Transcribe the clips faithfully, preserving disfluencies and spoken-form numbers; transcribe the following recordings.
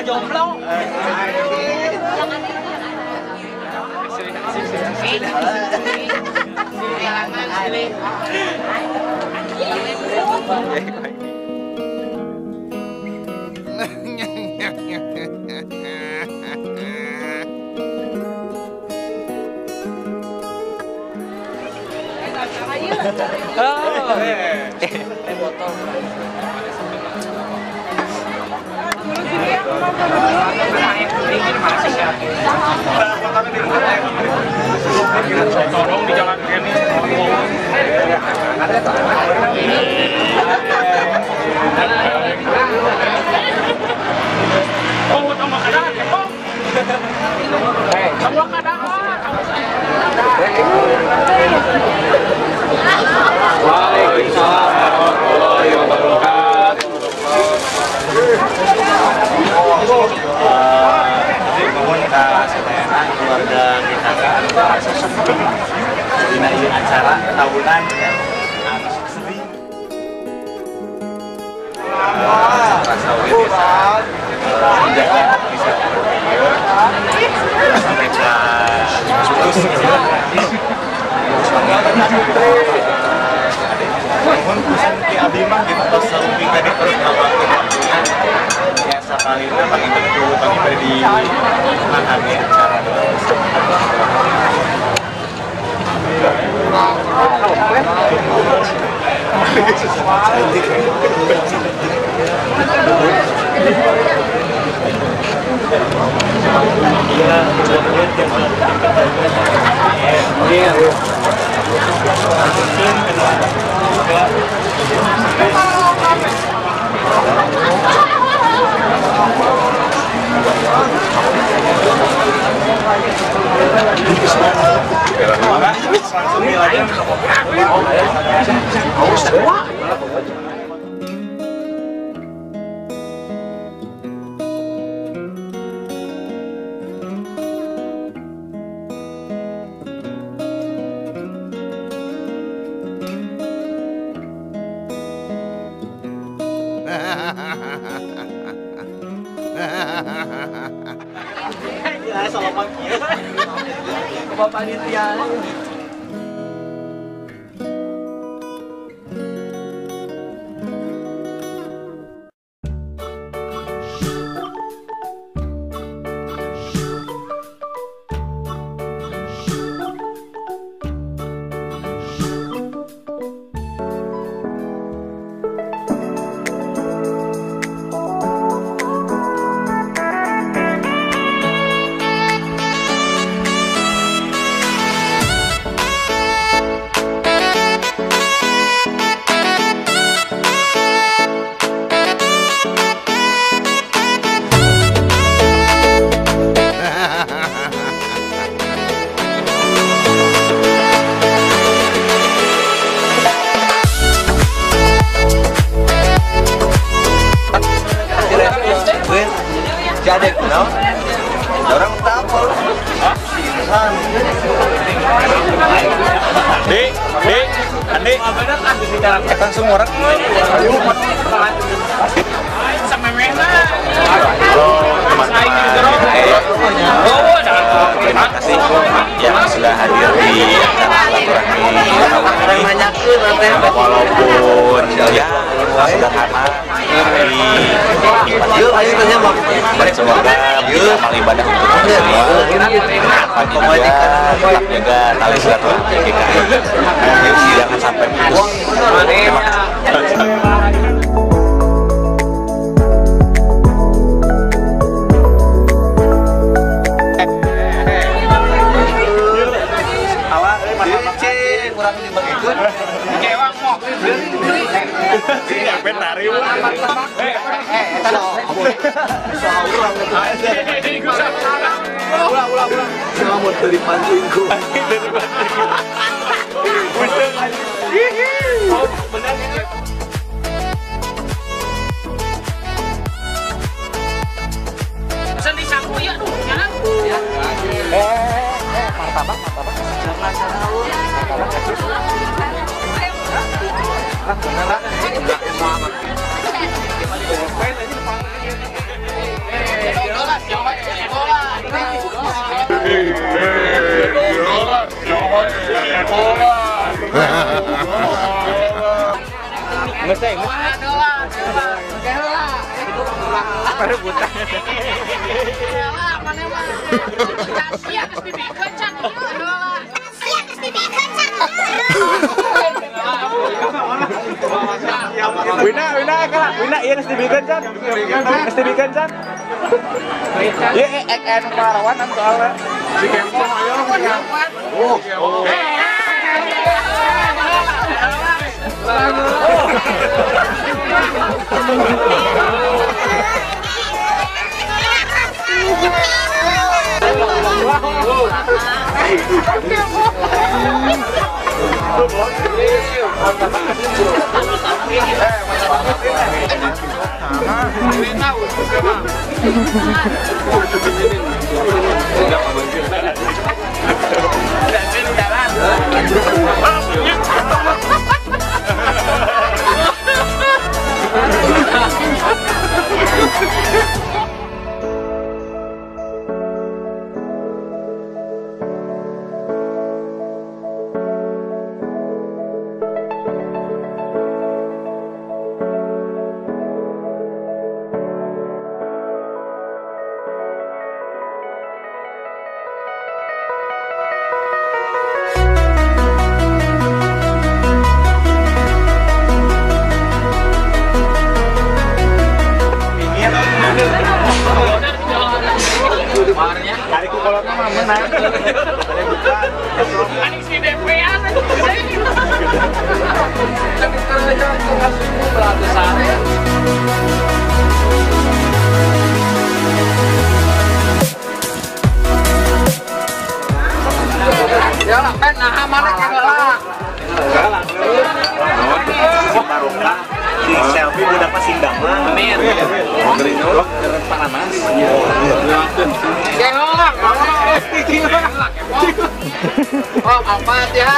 jomblo. Oh, eh botol. Tolong di jalan ini. Oh, tambah kadang, Bang. Eh, tambah kadang. Waalaikumsalam warahmatullahi wabarakatuh. Komunitas keluarga kita kan ini acara tahunan sedih. Rasa bisa menjaga bisa sampai ke putus. Namun kusan ki abdi mah gitu tos sauping tadi terus ngawakin ya sakalina pagi tentu pagi pada di mahami acara iya langsung nilainya ya salah makin Bapak panitia. Jadi, no? Orang tahu. Hah? Dek, dek, ande. Kita semua orang. Sama mana? Terima kasih yang sudah hadir di acara silaturahmi. Walaupun ya sederhana, tapi semoga amal ibadah untuk kita semua. Pagi juga tetap jaga tali silaturahmi kita. Jangan sampai putus. Terima kasih. Penari eh eh soal ulang itu ulang ulang ulang kamu dari pancingku dari pancingku benar ini pesan di saku ya jangan ya eh eh martabak martabak jangan salah martabak Ngeseng. Perebutan. Wina, Wina, kak, Wina, iya nasi bikin can, nasi bikin can. Iya, ek ek parawanan soalnya. Di kempong ayo. Oh, oh. Kariku kolotnya mah menang. Ada buka. Aning si D P-an. Ya lah, kan nah mana kagak. Galak. Barokah. Di selfie udah dapat sindang mah. Amin. Gerinul Panamas. Iya. Gelak. Oh, apa ya?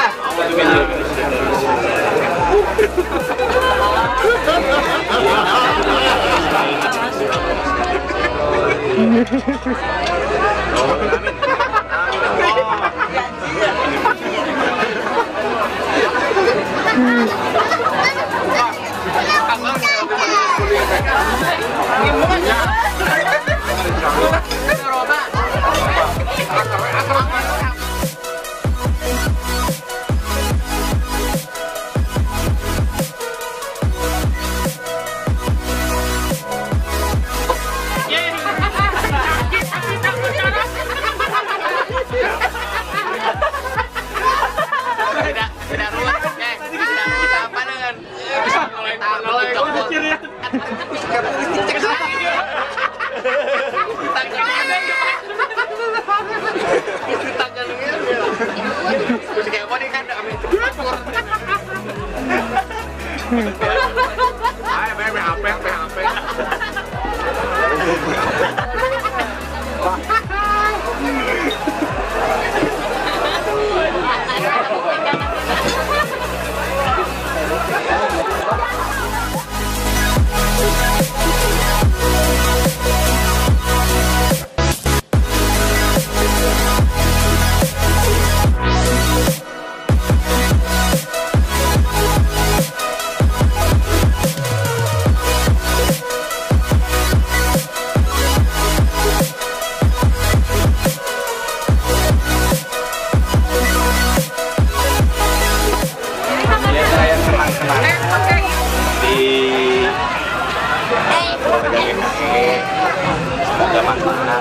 Semoga manfaat.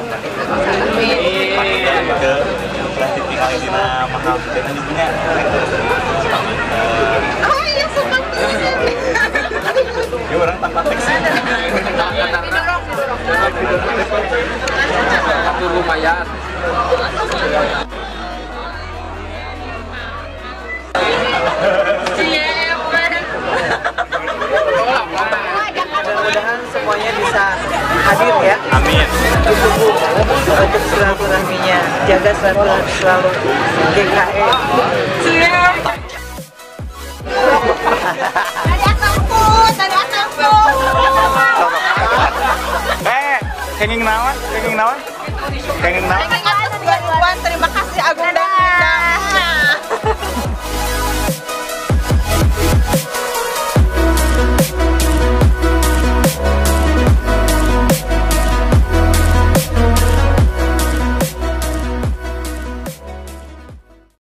Udah ditinggal di mahal dan punya. Oh iya seperti ini. Ya orang tanpa teks. Lumayan. Mudah-mudahan semuanya bisa hadir ya. Amin. Untuk silaturahminya, jaga silaturahmi selalu G K E. Ada kampus, ada kampus. Eh, kenging naon? Kenging naon? Kenging naon? Kenging naon?